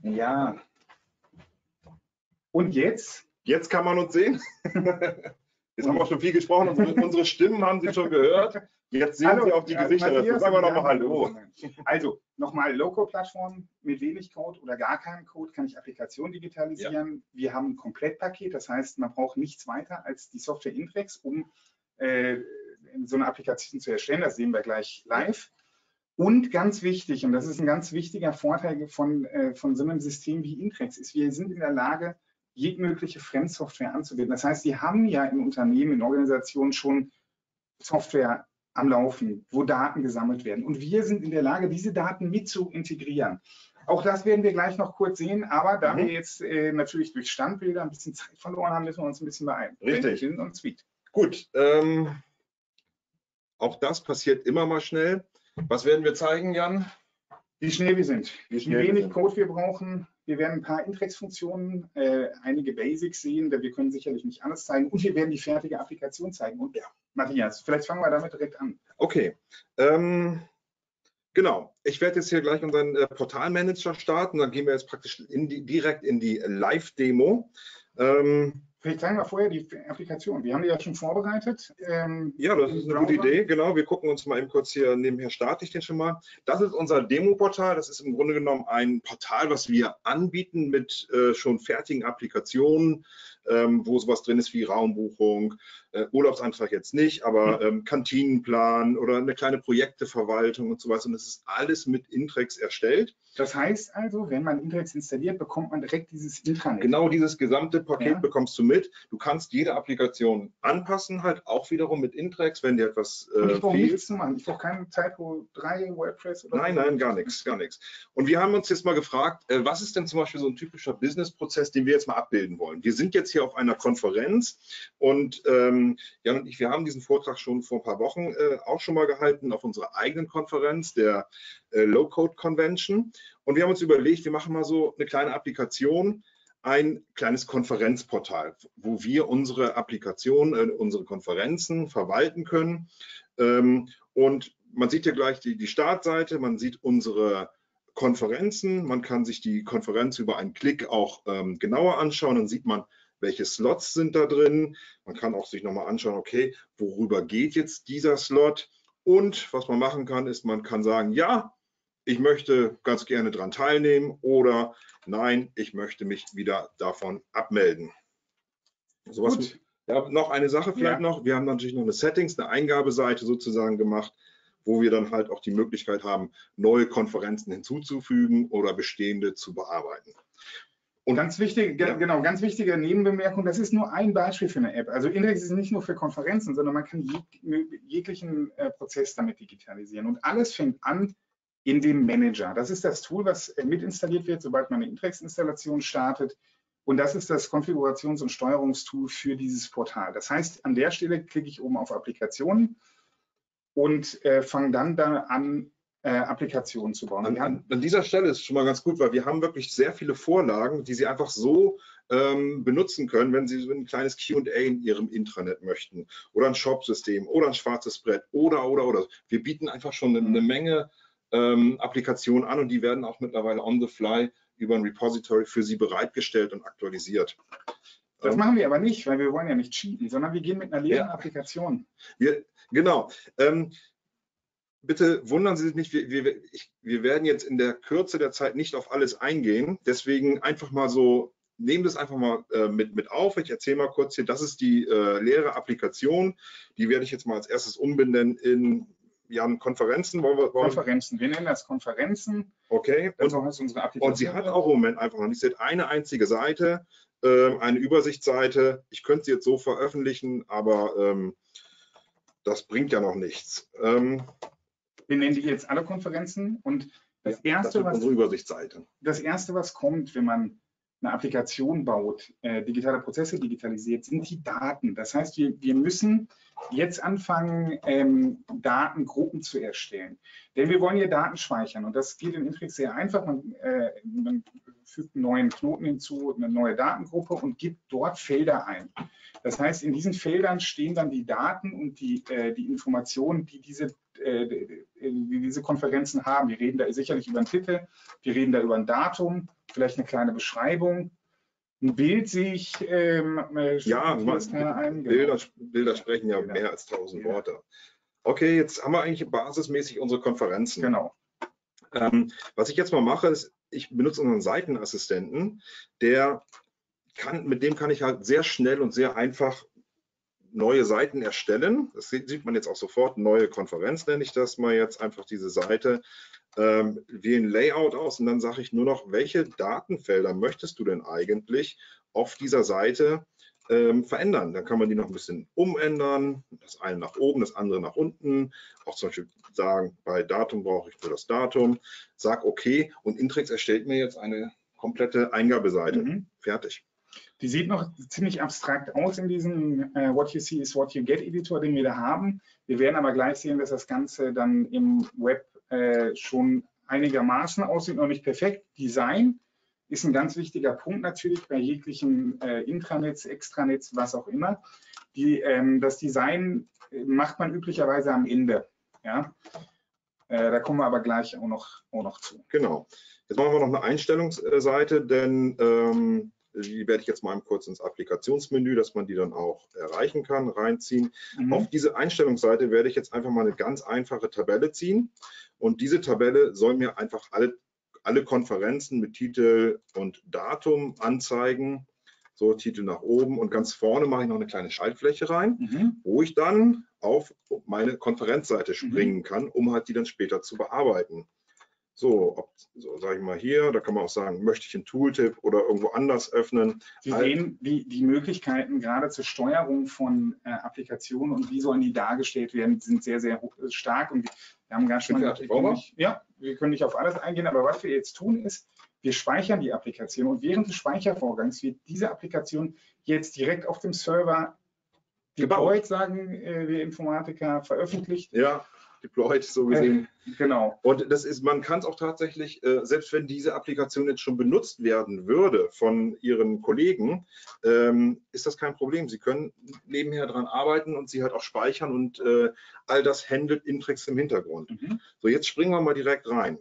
Ja. Und jetzt? Jetzt kann man uns sehen. Jetzt haben wir schon viel gesprochen, unsere Stimmen haben Sie schon gehört. Jetzt sehen Sie auch die Gesichter dazu. Sagen wir nochmal Hallo. Also nochmal Low-Code-Plattform mit wenig Code oder gar keinen Code kann ich Applikationen digitalisieren. Ja. Wir haben ein Komplettpaket, das heißt, man braucht nichts weiter als die Software Intrex, um so eine Applikation zu erstellen. Das sehen wir gleich live. Und ganz wichtig, und das ist ein ganz wichtiger Vorteil von so einem System wie Intrex, ist, wir sind in der Lage, jegliche Fremdsoftware anzubieten. Das heißt, Sie haben ja im Unternehmen, in Organisationen schon Software am Laufen, wo Daten gesammelt werden. Und wir sind in der Lage, diese Daten mit zu integrieren. Auch das werden wir gleich noch kurz sehen, aber da wir jetzt natürlich durch Standbilder ein bisschen Zeit verloren haben, müssen wir uns ein bisschen beeilen. Richtig. Und Sweet. Gut, auch das passiert immer mal schnell. Was werden wir zeigen, Jan? Wie schnell wir sind, wie wenig Code wir brauchen. Wir werden ein paar Intrex-Funktionen, einige Basics sehen, da wir können sicherlich nicht alles zeigen. Und wir werden die fertige Applikation zeigen. Und ja, Matthias, vielleicht fangen wir damit direkt an. Okay, genau. Ich werde jetzt hier gleich unseren Portalmanager starten. Dann gehen wir jetzt praktisch direkt in die Live-Demo. Vielleicht zeigen wir vorher die Applikation. Wir haben die ja schon vorbereitet. Ja, das ist eine gute Idee. Genau, wir gucken uns mal eben kurz hier nebenher, starte ich den schon mal. Das ist unser Demo-Portal. Das ist im Grunde genommen ein Portal, was wir anbieten mit schon fertigen Applikationen, wo sowas drin ist wie Raumbuchung, Urlaubsantrag jetzt nicht, aber Kantinenplan oder eine kleine Projekteverwaltung und sowas. Und das ist alles mit Intrex erstellt. Das heißt also, wenn man Intrex installiert, bekommt man direkt dieses Intranet. Genau dieses gesamte Paket bekommst du mit. Du kannst jede Applikation anpassen, halt auch wiederum mit Intrex, wenn dir etwas ich brauche nichts zu machen. Ich brauche keine Typo 3, WordPress oder Nein, nein, gar nichts, gar nichts. Und wir haben uns jetzt mal gefragt, was ist denn zum Beispiel so ein typischer Business-Prozess, den wir jetzt mal abbilden wollen? Wir sind jetzt hier auf einer Konferenz und Jan und ich, wir haben diesen Vortrag schon vor ein paar Wochen auch schon mal gehalten auf unserer eigenen Konferenz, der Low-Code Convention. Und wir haben uns überlegt, wir machen mal so eine kleine Applikation, ein kleines Konferenzportal, wo wir unsere Applikationen, unsere Konferenzen verwalten können. Und man sieht hier gleich die Startseite, man sieht unsere Konferenzen, man kann sich die Konferenz über einen Klick auch genauer anschauen, dann sieht man, welche Slots sind da drin. Man kann auch sich nochmal anschauen, okay, worüber geht jetzt dieser Slot? Und was man machen kann, ist, man kann sagen, ja, ich möchte ganz gerne daran teilnehmen oder nein, ich möchte mich wieder davon abmelden. Gut. Ja, noch eine Sache vielleicht noch. Wir haben natürlich noch eine Settings, eine Eingabeseite sozusagen gemacht, wo wir dann halt auch die Möglichkeit haben, neue Konferenzen hinzuzufügen oder bestehende zu bearbeiten. Und ganz wichtig, genau, ganz wichtige Nebenbemerkung, das ist nur ein Beispiel für eine App. Also Intrex ist nicht nur für Konferenzen, sondern man kann jeglichen Prozess damit digitalisieren. Und alles fängt an in dem Manager. Das ist das Tool, was mit installiert wird, sobald man eine Intrex-Installation startet. Und das ist das Konfigurations- und Steuerungstool für dieses Portal. Das heißt, an der Stelle klicke ich oben auf Applikationen und fange dann an, Applikationen zu bauen. An dieser Stelle ist schon mal ganz gut, weil wir haben wirklich sehr viele Vorlagen, die Sie einfach so benutzen können, wenn Sie so ein kleines Q&A in Ihrem Intranet möchten oder ein Shop-System oder ein schwarzes Brett oder. Wir bieten einfach schon eine Menge Applikationen an und die werden auch mittlerweile on the fly über ein Repository für Sie bereitgestellt und aktualisiert. Das machen wir aber nicht, weil wir wollen ja nicht cheaten, sondern wir gehen mit einer leeren Applikation. Genau. Bitte wundern Sie sich nicht, wir werden jetzt in der Kürze der Zeit nicht auf alles eingehen. Deswegen einfach mal so, nehmen das einfach mal mit auf. Ich erzähle mal kurz hier, das ist die leere Applikation. Die werde ich jetzt mal als erstes umbenennen in Konferenzen. Konferenzen, wir nennen das Konferenzen. Okay. Und so heißt unsere Applikation. Und sie hat auch im Moment einfach noch nicht. Sie hat eine einzige Seite, eine Übersichtsseite. Ich könnte sie jetzt so veröffentlichen, aber das bringt ja noch nichts. Wir nennen die jetzt alle Konferenzen und das Erste, unsere Übersichtsseite. Das Erste, was kommt, wenn man eine Applikation baut, digitale Prozesse digitalisiert, sind die Daten. Das heißt, wir müssen jetzt anfangen, Datengruppen zu erstellen. Denn wir wollen hier Daten speichern und das geht in Intrex sehr einfach. Man fügt einen neuen Knoten hinzu, eine neue Datengruppe und gibt dort Felder ein. Das heißt, in diesen Feldern stehen dann die Daten und die Informationen, die diese Konferenzen haben. Wir reden da sicherlich über einen Titel, wir reden da über ein Datum vielleicht eine kleine Beschreibung. Ein Bild sehe ich, ja, ein. Bilder sprechen ja mehr als 1000 Worte. Okay, jetzt haben wir eigentlich basismäßig unsere Konferenzen. Genau. Was ich jetzt mal mache, ist, ich benutze unseren Seitenassistenten, mit dem kann ich halt sehr schnell und sehr einfach neue Seiten erstellen. Das sieht man jetzt auch sofort. Neue Konferenz nenne ich das mal jetzt, einfach diese Seite. Wähle ein Layout aus und dann sage ich nur noch, welche Datenfelder möchtest du denn eigentlich auf dieser Seite verändern. Dann kann man die noch ein bisschen umändern, das eine nach oben, das andere nach unten. Auch zum Beispiel sagen, bei Datum brauche ich nur das Datum. Sag okay und Intrex erstellt mir jetzt eine komplette Eingabeseite. Fertig. Die sieht noch ziemlich abstrakt aus in diesem What you see is what you get Editor, den wir da haben. Wir werden aber gleich sehen, dass das Ganze dann im Web schon einigermaßen aussieht, noch nicht perfekt. Design ist ein ganz wichtiger Punkt natürlich bei jeglichen Intranets, Extranets, was auch immer. Das Design macht man üblicherweise am Ende. Ja? Da kommen wir aber gleich auch noch zu. Genau. Jetzt machen wir noch eine Einstellungsseite, denn die werde ich jetzt mal kurz ins Applikationsmenü, dass man die dann auch erreichen kann, reinziehen. Auf diese Einstellungsseite werde ich jetzt einfach mal eine ganz einfache Tabelle ziehen. Und diese Tabelle soll mir einfach alle Konferenzen mit Titel und Datum anzeigen. So, Titel nach oben und ganz vorne mache ich noch eine kleine Schaltfläche rein, wo ich dann auf meine Konferenzseite springen kann, um halt die dann später zu bearbeiten. So sage ich mal hier, da kann man auch sagen, möchte ich einen Tooltip oder irgendwo anders öffnen. Sie sehen die Möglichkeiten gerade zur Steuerung von Applikationen und wie sollen die dargestellt werden, sind sehr, sehr stark. Und wir haben gar schon mal gesagt, wir können nicht auf alles eingehen, aber was wir jetzt tun ist, wir speichern die Applikation und während des Speichervorgangs wird diese Applikation jetzt direkt auf dem Server deployed, sagen wir Informatiker, veröffentlicht. Ja. Deployed, so gesehen. Genau. Und das ist, man kann es auch tatsächlich, selbst wenn diese Applikation jetzt schon benutzt werden würde von Ihren Kollegen, ist das kein Problem. Sie können nebenher daran arbeiten und sie halt auch speichern und all das handelt Intrex im Hintergrund. So, jetzt springen wir mal direkt rein.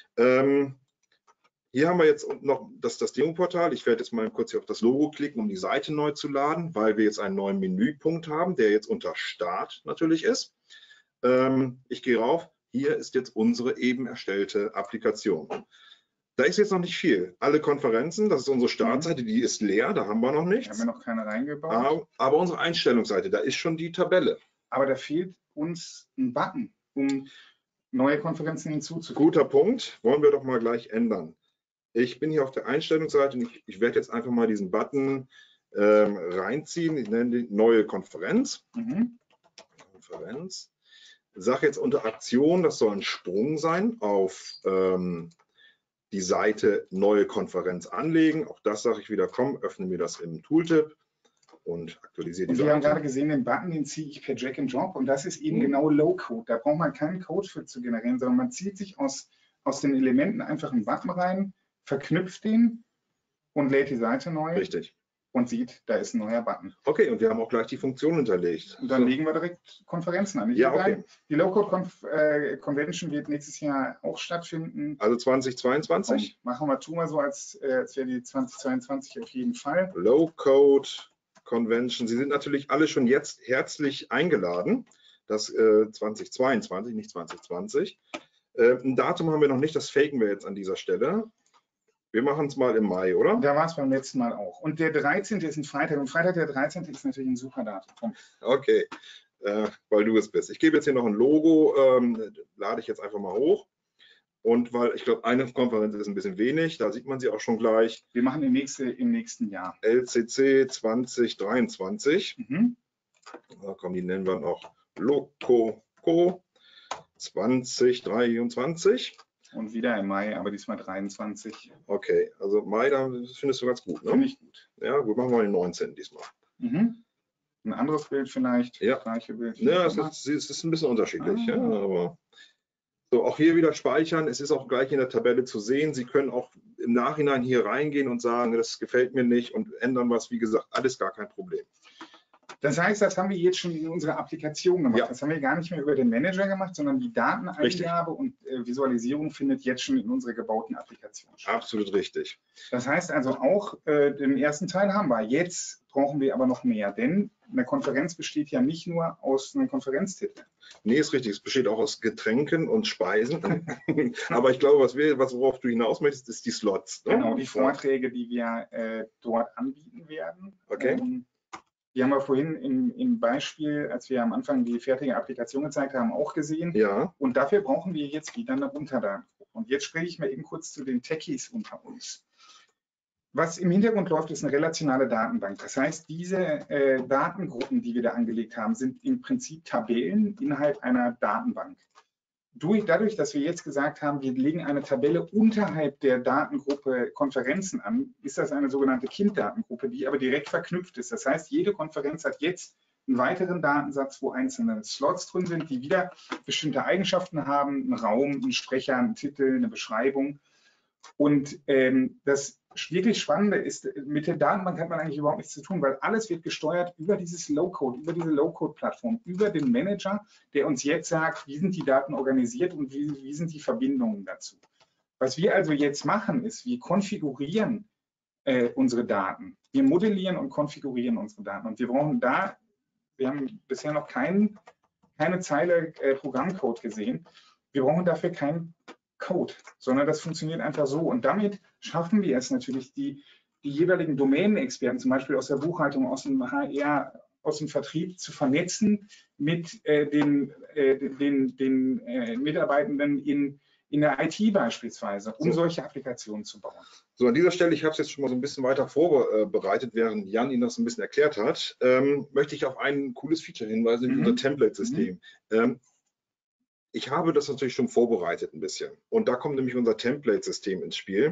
Hier haben wir jetzt noch das Demo-Portal. Ich werde jetzt mal kurz hier auf das Logo klicken, um die Seite neu zu laden, weil wir jetzt einen neuen Menüpunkt haben, der jetzt unter Start natürlich ist. Ich gehe rauf, hier ist jetzt unsere eben erstellte Applikation. Da ist jetzt noch nicht viel. Alle Konferenzen, das ist unsere Startseite, die ist leer, da haben wir noch nichts. Haben wir noch keine reingebaut. Aber unsere Einstellungsseite, da ist schon die Tabelle. Aber da fehlt uns ein Button, um neue Konferenzen hinzuzufügen. Guter Punkt, wollen wir doch mal gleich ändern. Ich bin hier auf der Einstellungsseite und ich werde jetzt einfach mal diesen Button reinziehen. Ich nenne die neue Konferenz. Konferenz. Ich sage jetzt unter Aktion, das soll ein Sprung sein auf die Seite neue Konferenz anlegen. Auch das sage ich wieder, komm, öffne mir das im Tooltip und aktualisiere die Seite. Wir haben gerade gesehen, den Button, den ziehe ich per Drag and Drop und das ist eben genau Low-Code. Da braucht man keinen Code für zu generieren, sondern man zieht sich aus den Elementen einfach einen Button rein, verknüpft den und lädt die Seite neu. Richtig. Und sieht, da ist ein neuer Button. Okay, und wir haben auch gleich die Funktion hinterlegt. Und dann legen wir direkt Konferenzen an. Ja, okay. Die Low-Code-Convention wird nächstes Jahr auch stattfinden. Also 2022? Tun wir so, als wäre die 2022 auf jeden Fall. Low-Code-Convention. Sie sind natürlich alle schon jetzt herzlich eingeladen. Das 2022, nicht 2020. Ein Datum haben wir noch nicht, das faken wir jetzt an dieser Stelle. Wir machen es mal im Mai, oder? Da war es beim letzten Mal auch. Und der 13. ist ein Freitag. Und Freitag der 13. ist natürlich ein super Datum. Okay, weil du es bist. Ich gebe jetzt hier noch ein Logo, lade ich jetzt einfach mal hoch. Und weil ich glaube, eine Konferenz ist ein bisschen wenig, da sieht man sie auch schon gleich. Wir machen im nächsten Jahr. LCC 2023. Da kommen die, nennen wir noch Loco 2023. Und wieder im Mai, aber diesmal 23. Okay, also Mai, da findest du ganz gut, ne? Finde ich gut. Ja, gut, machen wir den 19. diesmal. Ein anderes Bild vielleicht, ja. Gleiche Bild. Ja, es ist ein bisschen unterschiedlich. Ja, aber so, auch hier wieder speichern. Es ist auch gleich in der Tabelle zu sehen. Sie können auch im Nachhinein hier reingehen und sagen, das gefällt mir nicht und ändern was. Wie gesagt, alles gar kein Problem. Das heißt, das haben wir jetzt schon in unserer Applikation gemacht. Ja. Das haben wir gar nicht mehr über den Manager gemacht, sondern die Dateneingabe und Visualisierung findet jetzt schon in unserer gebauten Applikation statt. Absolut richtig. Das heißt also auch, den ersten Teil haben wir. Jetzt brauchen wir aber noch mehr, denn eine Konferenz besteht ja nicht nur aus einem Konferenztitel. Nee, ist richtig. Es besteht auch aus Getränken und Speisen. Aber ich glaube, worauf du hinaus möchtest, ist die Slots. Ne? Genau, die Vorträge, die wir dort anbieten werden. Okay. Die haben wir vorhin im Beispiel, als wir am Anfang die fertige Applikation gezeigt haben, auch gesehen. Ja. Und dafür brauchen wir jetzt wieder eine Unterdatengruppe. Und jetzt spreche ich mal eben kurz zu den Techies unter uns. Was im Hintergrund läuft, ist eine relationale Datenbank. Das heißt, diese Datengruppen, die wir da angelegt haben, sind im Prinzip Tabellen innerhalb einer Datenbank. Dadurch, dass wir jetzt gesagt haben, wir legen eine Tabelle unterhalb der Datengruppe Konferenzen an, ist das eine sogenannte Kinddatengruppe, die aber direkt verknüpft ist. Das heißt, jede Konferenz hat jetzt einen weiteren Datensatz, wo einzelne Slots drin sind, die wieder bestimmte Eigenschaften haben, einen Raum, einen Sprecher, einen Titel, eine Beschreibung. Und das wirklich Spannende ist, mit der Datenbank hat man eigentlich überhaupt nichts zu tun, weil alles wird gesteuert über dieses Low-Code, über diese Low-Code-Plattform, über den Manager, der uns jetzt sagt, wie sind die Daten organisiert und wie sind die Verbindungen dazu. Was wir also jetzt machen, ist, wir konfigurieren unsere Daten. Wir modellieren und konfigurieren unsere Daten. Und wir brauchen wir haben bisher noch keine Zeile Programmcode gesehen. Wir brauchen dafür keinen Code, sondern das funktioniert einfach so. Und damit schaffen wir es natürlich, die jeweiligen Domänenexperten, zum Beispiel aus der Buchhaltung, aus dem HR, aus dem Vertrieb, zu vernetzen mit den Mitarbeitenden in der IT beispielsweise, um solche Applikationen zu bauen. So, an dieser Stelle, ich habe es jetzt schon mal so ein bisschen weiter vorbereitet, während Jan Ihnen das ein bisschen erklärt hat, möchte ich auf ein cooles Feature hinweisen in unser Template-System. Ich habe das natürlich schon vorbereitet ein bisschen. Und da kommt nämlich unser Template-System ins Spiel,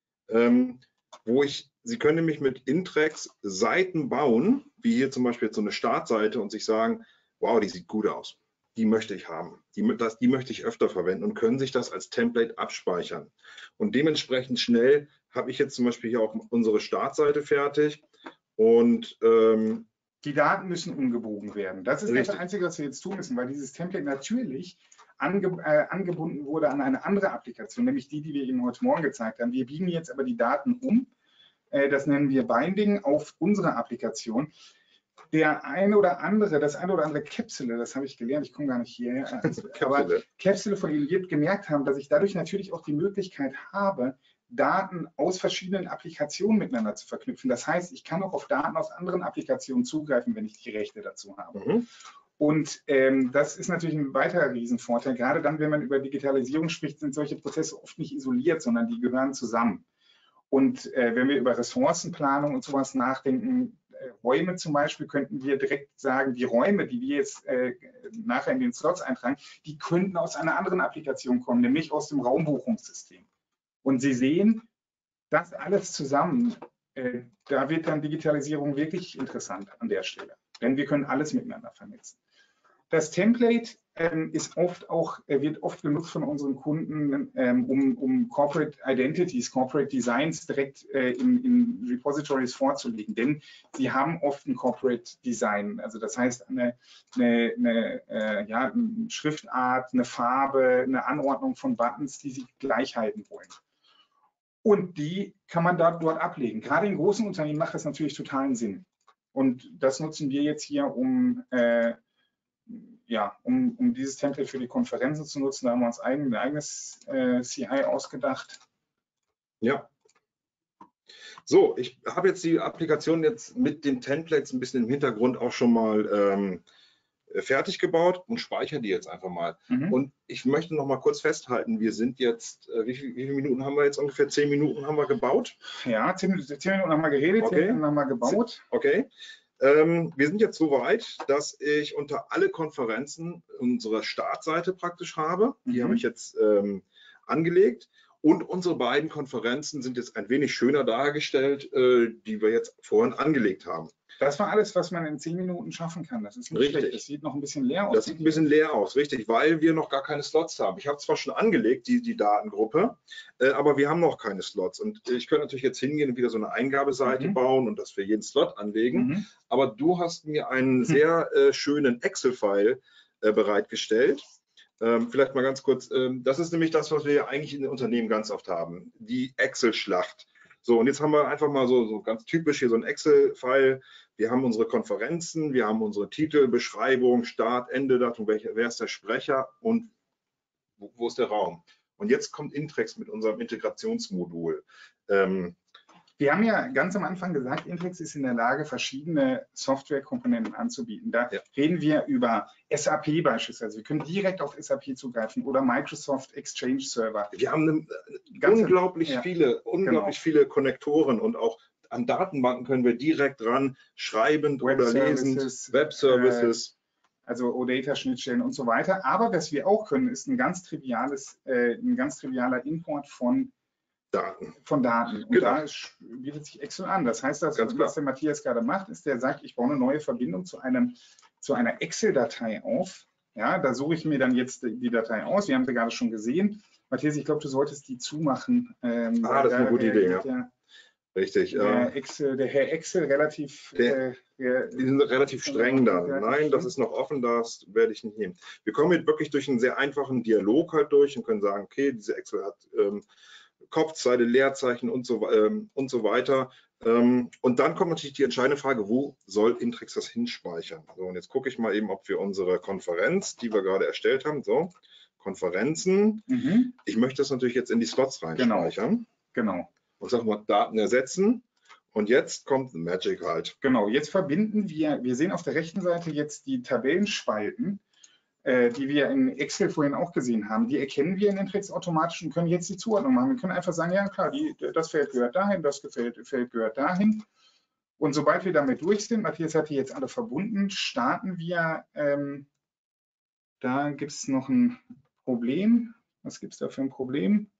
Sie können nämlich mit Intrex Seiten bauen, wie hier zum Beispiel jetzt so eine Startseite, und sich sagen, wow, die sieht gut aus. Die möchte ich haben. Die möchte ich öfter verwenden und können sich das als Template abspeichern. Und dementsprechend schnell habe ich jetzt zum Beispiel hier auch unsere Startseite fertig. Und die Daten müssen umgebogen werden. Das ist das Einzige, was wir jetzt tun müssen, weil dieses Template natürlich angebunden wurde an eine andere Applikation, nämlich die wir Ihnen heute Morgen gezeigt haben. Wir biegen jetzt aber die Daten um. Das nennen wir Binding auf unsere Applikation. Das eine oder andere Capsule, das habe ich gelernt, ich komme gar nicht hierher, aber Capsule von Ihnen wird gemerkt haben, dass ich dadurch natürlich auch die Möglichkeit habe, Daten aus verschiedenen Applikationen miteinander zu verknüpfen. Das heißt, ich kann auch auf Daten aus anderen Applikationen zugreifen, wenn ich die Rechte dazu habe. Und das ist natürlich ein weiterer Riesenvorteil. Gerade dann, wenn man über Digitalisierung spricht, sind solche Prozesse oft nicht isoliert, sondern die gehören zusammen. Und wenn wir über Ressourcenplanung und sowas nachdenken, Räume zum Beispiel, könnten wir direkt sagen, die Räume, die wir jetzt nachher in den Slots eintragen, die könnten aus einer anderen Applikation kommen, nämlich aus dem Raumbuchungssystem. Und Sie sehen, das alles zusammen, da wird dann Digitalisierung wirklich interessant an der Stelle, denn wir können alles miteinander vernetzen. Das Template wird oft genutzt von unseren Kunden, um Corporate Identities, Corporate Designs direkt in Repositories vorzulegen, denn sie haben oft ein Corporate Design, also das heißt eine Schriftart, eine Farbe, eine Anordnung von Buttons, die sie gleich halten wollen. Und die kann man dort ablegen. Gerade in großen Unternehmen macht das natürlich totalen Sinn. Und das nutzen wir jetzt hier, um dieses Template für die Konferenzen zu nutzen. Da haben wir uns ein eigenes CI ausgedacht. Ja. So, ich habe jetzt die Applikation jetzt mit den Templates ein bisschen im Hintergrund auch schon mal fertig gebaut und speichere die jetzt einfach mal. Und ich möchte noch mal kurz festhalten, wir sind jetzt, wie viele Minuten haben wir jetzt ungefähr? 10 Minuten haben wir gebaut? Ja, 10 Minuten haben wir geredet, okay. 10 Minuten haben wir gebaut. Okay. Wir sind jetzt so weit, dass ich unter alle Konferenzen unsere Startseite praktisch habe. Die habe ich jetzt angelegt. Und unsere beiden Konferenzen sind jetzt ein wenig schöner dargestellt, die wir jetzt vorhin angelegt haben. Das war alles, was man in 10 Minuten schaffen kann. Das ist nicht schlecht. Das sieht noch ein bisschen leer aus. Das sieht ein bisschen leer aus, richtig, weil wir noch gar keine Slots haben. Ich habe zwar schon angelegt, die Datengruppe, aber wir haben noch keine Slots. Und ich könnte natürlich jetzt hingehen und wieder so eine Eingabeseite bauen und das für jeden Slot anlegen. Aber du hast mir einen sehr schönen Excel-File bereitgestellt. Vielleicht mal ganz kurz, das ist nämlich das, was wir ja eigentlich in den Unternehmen ganz oft haben, die Excel-Schlacht. So, und jetzt haben wir einfach mal so ganz typisch hier so ein Excel-File. Wir haben unsere Konferenzen, wir haben unsere Titel, Beschreibung, Start, Ende, Datum, wer ist der Sprecher und wo ist der Raum. Und jetzt kommt Intrex mit unserem Integrationsmodul. Wir haben ja ganz am Anfang gesagt, Intrex ist in der Lage, verschiedene Softwarekomponenten anzubieten. Da reden wir über SAP beispielsweise. Wir können direkt auf SAP zugreifen oder Microsoft Exchange Server. Wir haben unglaublich viele Konnektoren und auch an Datenbanken können wir direkt ran schreiben oder lesen, Web-Services. Also OData-Schnittstellen und so weiter. Aber was wir auch können, ist ein ganz trivialer Import von Daten. Und da bietet sich Excel an. Das heißt, was der Matthias gerade macht, ist, der sagt, ich baue eine neue Verbindung zu einer Excel-Datei auf. Ja, da suche ich mir dann jetzt die Datei aus. Wir haben sie gerade schon gesehen. Matthias, ich glaube, du solltest die zumachen. Das ist eine gute Idee, ja. Richtig. Der Herr Excel relativ. Die sind relativ streng da. Nein, das ist noch offen, das werde ich nicht nehmen. Wir kommen jetzt wirklich durch einen sehr einfachen Dialog halt durch und können sagen, okay, diese Excel hat Kopfzeile, Leerzeichen und so weiter. Und dann kommt natürlich die entscheidende Frage, wo soll Intrex das hinspeichern? So, und jetzt gucke ich mal eben, ob wir unsere Konferenz, die wir gerade erstellt haben, so, Konferenzen, ich möchte das natürlich jetzt in die Slots reinspeichern. Genau. Und sag mal, Daten ersetzen. Und jetzt kommt Magic halt. Genau, jetzt verbinden wir sehen auf der rechten Seite jetzt die Tabellenspalten, die wir in Excel vorhin auch gesehen haben, die erkennen wir in Intrex automatisch und können jetzt die Zuordnung machen. Wir können einfach sagen, ja klar, das Feld gehört dahin, das Feld gehört dahin. Und sobald wir damit durch sind, Matthias hat die jetzt alle verbunden, starten wir, da gibt es noch ein Problem. Was gibt es da für ein Problem?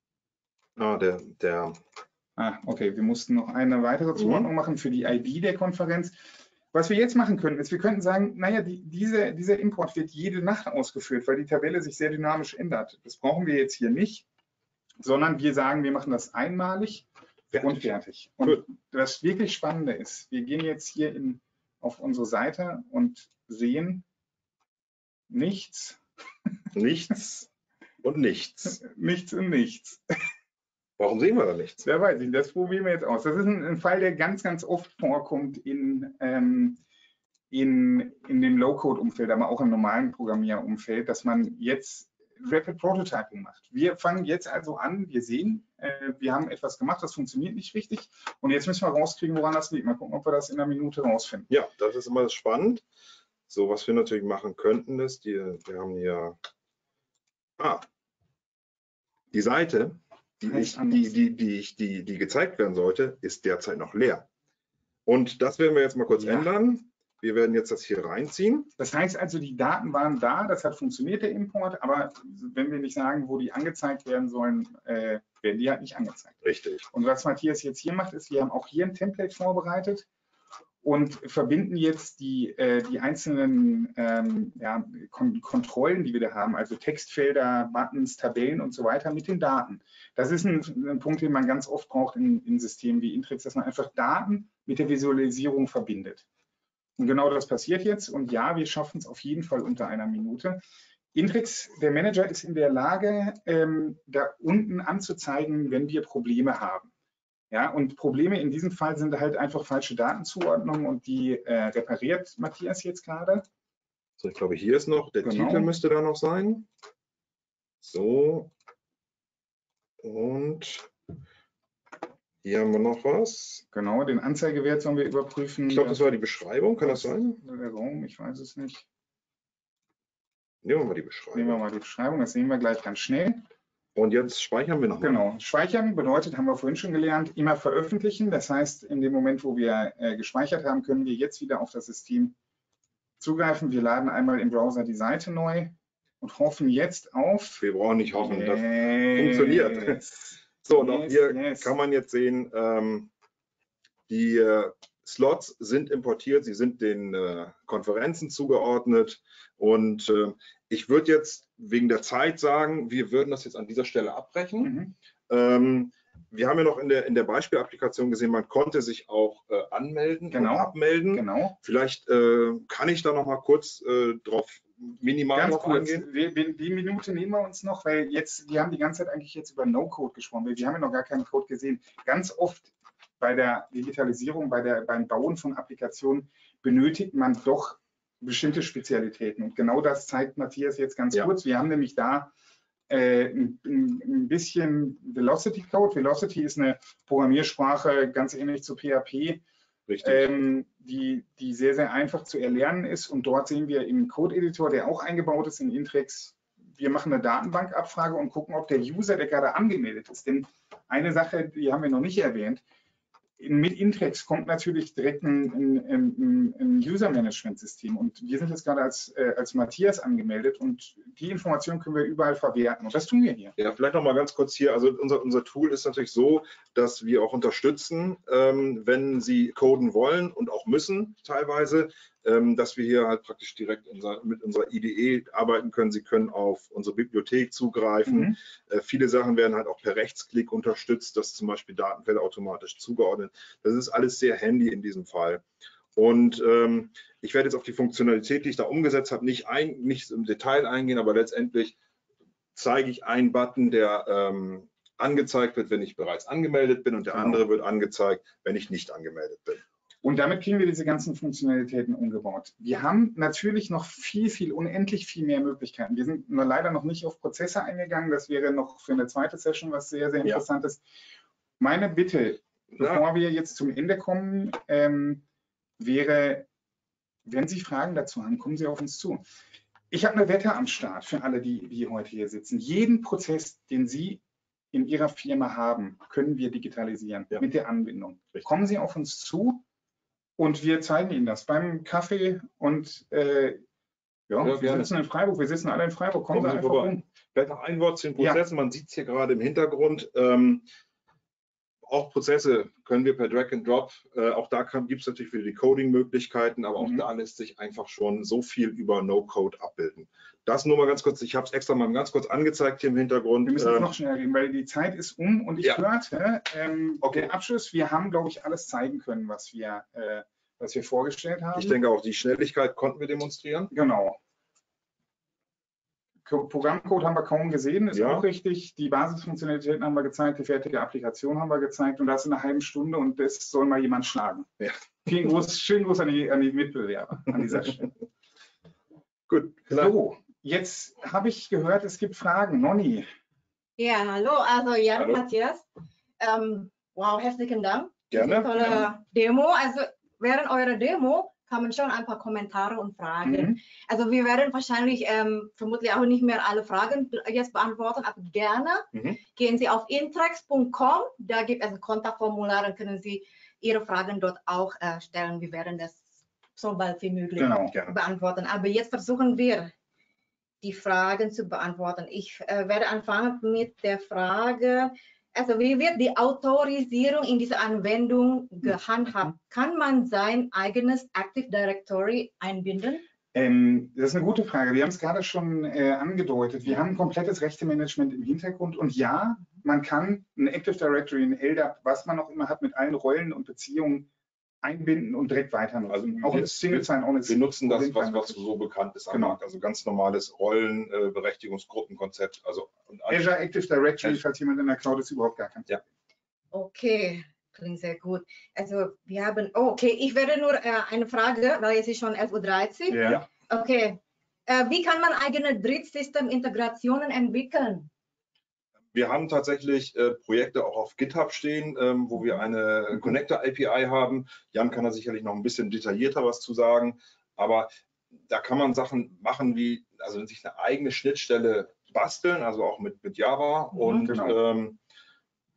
Okay, wir mussten noch eine weitere Zuordnung machen für die ID der Konferenz. Was wir jetzt machen können, ist, wir könnten sagen, naja, dieser Import wird jede Nacht ausgeführt, weil die Tabelle sich sehr dynamisch ändert. Das brauchen wir jetzt hier nicht, sondern wir sagen, wir machen das einmalig und fertig. Und das wirklich Spannende ist, wir gehen jetzt hier auf unsere Seite und sehen nichts. Nichts und nichts. Nichts und nichts. Warum sehen wir da nichts? Wer weiß nicht, das probieren wir jetzt aus. Das ist ein Fall, der ganz, ganz oft vorkommt in dem Low-Code-Umfeld, aber auch im normalen Programmierumfeld, dass man jetzt Rapid Prototyping macht. Wir fangen jetzt also an, wir sehen, wir haben etwas gemacht, das funktioniert nicht richtig und jetzt müssen wir rauskriegen, woran das liegt. Mal gucken, ob wir das in einer Minute rausfinden. Ja, das ist immer spannend. So, was wir natürlich machen könnten, ist, wir haben hier die Seite, die gezeigt werden sollte, ist derzeit noch leer. Und das werden wir jetzt mal kurz ändern. Wir werden jetzt das hier reinziehen. Das heißt also, die Daten waren da, das hat funktioniert, der Import, aber wenn wir nicht sagen, wo die angezeigt werden sollen, werden die halt nicht angezeigt. Richtig. Und was Matthias jetzt hier macht, ist, wir haben auch hier ein Template vorbereitet und verbinden jetzt die einzelnen Kontrollen, die wir da haben, also Textfelder, Buttons, Tabellen und so weiter mit den Daten. Das ist ein Punkt, den man ganz oft braucht in Systemen wie Intrex, dass man einfach Daten mit der Visualisierung verbindet. Und genau das passiert jetzt. Und ja, wir schaffen es auf jeden Fall unter einer Minute. Intrex, der Manager, ist in der Lage, da unten anzuzeigen, wenn wir Probleme haben. Ja, und Probleme in diesem Fall sind halt einfach falsche Datenzuordnung und die repariert Matthias jetzt gerade. So, ich glaube, hier ist noch, der Titel müsste da noch sein. So. Und hier haben wir noch was. Genau, den Anzeigewert sollen wir überprüfen. Ich glaube, das war die Beschreibung, kann das sein? Der Raum, ich weiß es nicht. Nehmen wir mal die Beschreibung. Nehmen wir mal die Beschreibung, das sehen wir gleich ganz schnell. Und jetzt speichern wir noch. Genau, speichern bedeutet, haben wir vorhin schon gelernt, immer veröffentlichen. Das heißt, in dem Moment, wo wir gespeichert haben, können wir jetzt wieder auf das System zugreifen. Wir laden einmal im Browser die Seite neu und hoffen jetzt auf. Wir brauchen nicht hoffen, das funktioniert. So, und auch hier kann man jetzt sehen, die Slots sind importiert, sie sind den Konferenzen zugeordnet und ich würde jetzt wegen der Zeit sagen, wir würden das jetzt an dieser Stelle abbrechen. Wir haben ja noch in der Beispielapplikation gesehen, man konnte sich auch anmelden und abmelden. Genau. Vielleicht kann ich da noch mal kurz drauf minimal drauf eingehen. Die Minute nehmen wir uns noch, weil wir haben die ganze Zeit eigentlich jetzt über No-Code gesprochen, weil wir haben ja noch gar keinen Code gesehen. Ganz oft bei der Digitalisierung, beim Bauen von Applikationen benötigt man doch bestimmte Spezialitäten. Und genau das zeigt Matthias jetzt ganz kurz. Wir haben nämlich da ein bisschen Velocity Code. Velocity ist eine Programmiersprache, ganz ähnlich zu PHP, die sehr, sehr einfach zu erlernen ist. Und dort sehen wir im Code-Editor, der auch eingebaut ist in Intrex, wir machen eine Datenbankabfrage und gucken, ob der User, der gerade angemeldet ist. Denn eine Sache, die haben wir noch nicht erwähnt, mit Intrex kommt natürlich direkt ein User-Management-System und wir sind jetzt gerade als Matthias angemeldet und die Informationen können wir überall verwerten und das tun wir hier. Ja, vielleicht noch mal ganz kurz hier, also unser Tool ist natürlich so, dass wir auch unterstützen, wenn Sie coden wollen und auch müssen teilweise, dass wir hier halt praktisch direkt mit unserer IDE arbeiten können. Sie können auf unsere Bibliothek zugreifen. Viele Sachen werden halt auch per Rechtsklick unterstützt, dass zum Beispiel Datenfälle automatisch zugeordnet. Das ist alles sehr handy in diesem Fall. Und ich werde jetzt auf die Funktionalität, die ich da umgesetzt habe, nicht im Detail eingehen, aber letztendlich zeige ich einen Button, der angezeigt wird, wenn ich bereits angemeldet bin und der andere wird angezeigt, wenn ich nicht angemeldet bin. Und damit kriegen wir diese ganzen Funktionalitäten umgebaut. Wir haben natürlich noch unendlich viel mehr Möglichkeiten. Wir sind nur leider noch nicht auf Prozesse eingegangen. Das wäre noch für eine zweite Session was sehr, sehr Interessantes. Meine Bitte, bevor wir jetzt zum Ende kommen, wäre, wenn Sie Fragen dazu haben, kommen Sie auf uns zu. Ich habe eine Wette am Start für alle, die heute hier sitzen. Jeden Prozess, den Sie in Ihrer Firma haben, können wir digitalisieren mit der Anbindung. Richtig. Kommen Sie auf uns zu. Und wir zeigen Ihnen das beim Kaffee und wir sitzen in Freiburg, wir sitzen alle in Freiburg, kommen Sie einfach rum. Vielleicht noch ein Wort zu den Prozessen, man sieht es hier gerade im Hintergrund. Auch Prozesse können wir per Drag and Drop, auch da gibt es natürlich wieder die Coding-Möglichkeiten, aber auch da lässt sich einfach schon so viel über No-Code abbilden. Das nur mal ganz kurz, ich habe es extra mal ganz kurz angezeigt hier im Hintergrund. Wir müssen noch schneller reden, weil die Zeit ist um und ich hörte, der Abschluss, wir haben, glaube ich, alles zeigen können, was wir vorgestellt haben. Ich denke auch, die Schnelligkeit konnten wir demonstrieren. Genau. Programmcode haben wir kaum gesehen, ist auch richtig. Die Basisfunktionalitäten haben wir gezeigt, die fertige Applikation haben wir gezeigt und das in einer halben Stunde und das soll mal jemand schlagen. Ja. Schönen Gruß an die Mitbewerber an dieser Stelle. Gut, so, jetzt habe ich gehört, es gibt Fragen. Nonni. Ja, hallo, also Jan, Matthias. Wow, herzlichen Dank. Gerne. Tolle Demo. Also während eurer Demo kamen schon ein paar Kommentare und Fragen. Also wir werden wahrscheinlich vermutlich auch nicht mehr alle Fragen jetzt beantworten, aber gerne gehen Sie auf intrex.com, da gibt es ein Kontaktformular, dann können Sie Ihre Fragen dort auch stellen. Wir werden das so bald wie möglich beantworten. Aber jetzt versuchen wir, die Fragen zu beantworten. Ich werde anfangen mit der Frage, also wie wird die Autorisierung in dieser Anwendung gehandhabt? Kann man sein eigenes Active Directory einbinden? Das ist eine gute Frage. Wir haben es gerade schon angedeutet. Wir haben ein komplettes Rechtemanagement im Hintergrund und ja, man kann ein Active Directory, ein LDAP, was man auch immer hat, mit allen Rollen und Beziehungen einbinden und direkt weiter nutzen. Also auch das Single Sign-On ist. Wir nutzen das, was so bekannt ist am Markt. Also ganz normales Rollenberechtigungsgruppenkonzept. Also Azure Active Directory, falls jemand in der Cloud ist, überhaupt gar kein Problem. Okay, klingt sehr gut. Also wir haben, okay, ich werde nur eine Frage, weil es ist schon 11:30 Uhr. Ja. Okay, wie kann man eigene Drittsystem-Integrationen entwickeln? Wir haben tatsächlich Projekte auch auf GitHub stehen, wo wir eine Connector-API haben. Jan kann da sicherlich noch ein bisschen detaillierter was zu sagen, aber da kann man Sachen machen wie, also sich eine eigene Schnittstelle basteln, also auch mit Java und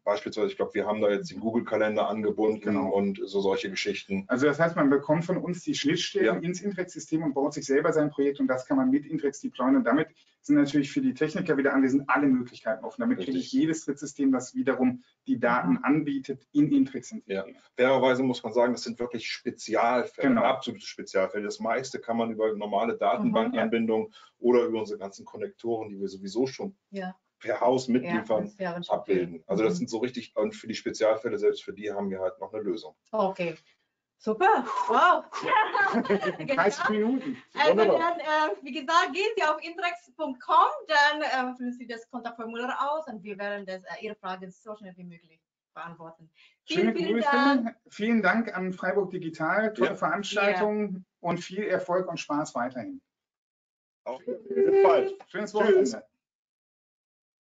beispielsweise, ich glaube, wir haben da jetzt den Google-Kalender angebunden und solche Geschichten. Also das heißt, man bekommt von uns die Schnittstellen ins Intrex-System und baut sich selber sein Projekt und das kann man mit Intrex deployen und damit sind natürlich für die Techniker wieder anwesend alle Möglichkeiten offen. Damit kriege ich jedes Trittsystem, das wiederum die Daten anbietet, in Intrex integrieren. Fairerweise muss man sagen, das sind wirklich Spezialfälle, absolute Spezialfälle. Das meiste kann man über normale Datenbankanbindung oder über unsere ganzen Konnektoren, die wir sowieso schon per Haus mitliefern, abbilden. Also das sind so richtig, und für die Spezialfälle, selbst für die haben wir halt noch eine Lösung. Okay. Super, wow. 30 Minuten. Also dann, wie gesagt, gehen Sie auf intrex.com, dann füllen Sie das Kontaktformular aus und wir werden Ihre Fragen so schnell wie möglich beantworten. Schöne Grüße. Vielen Dank an Freiburg Digital, tolle Veranstaltung und viel Erfolg und Spaß weiterhin. Bis bald. Schönes Wochenende.